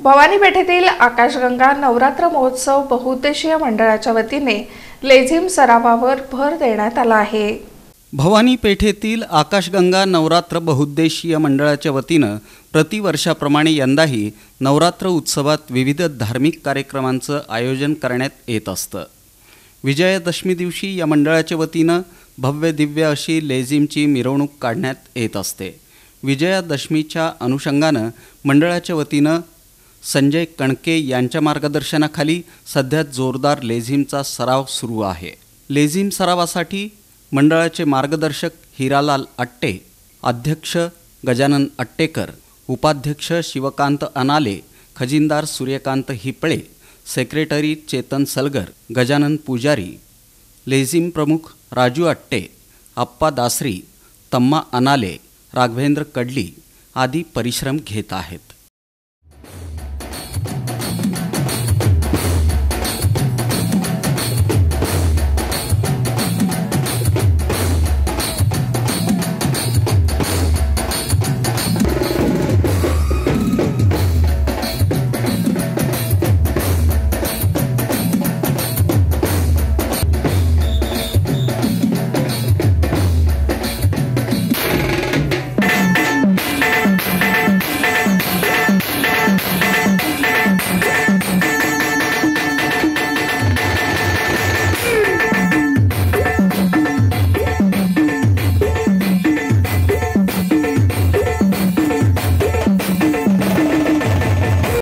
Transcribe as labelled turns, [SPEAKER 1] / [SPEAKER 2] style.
[SPEAKER 1] भवानी पेठेतील आकाशगंगा नवरात्र महोत्सव बहुउद्देशीय मंडळाच्या वतीने लेझिम सरावावर भर देण्यात आला आहे।
[SPEAKER 2] भवानी पेठेतील आकाशगंगा नवरात्र बहुउद्देशीय मंडळाच्या वतीनं प्रतिवर्षाप्रमाणे यंदाही नवरात्र उत्सवात विविध धार्मिक कार्यक्रमांचं आयोजन करण्यात येत असतं। विजयादशमी दिवशी या मंडळाच्या वतीनं भव्य दिव्य अशी लेझिमची मिरवणूक काढण्यात येत असते। विजयादशमीच्या अनुषंगानं मंडळाच्या वतीनं संजय कणके यांच्या मार्गदर्शनाखाली सध्या जोरदार लेझिमचा सराव सुरू आहे। लेझिम सरावासाठी मंडळाचे मार्गदर्शक हिरालाल अट्टे, अध्यक्ष गजानन अट्टेकर, उपाध्यक्ष शिवकांत अनाले, खजिनदार सूर्यकांत हिपळे, सेक्रेटरी चेतन सलगर, गजानन पुजारी, लेझिम प्रमुख राजू अट्टे, अप्पा दासरी, तम्मा अनाले, राघवेंद्र कडली आदी परिश्रम घेत आहेत।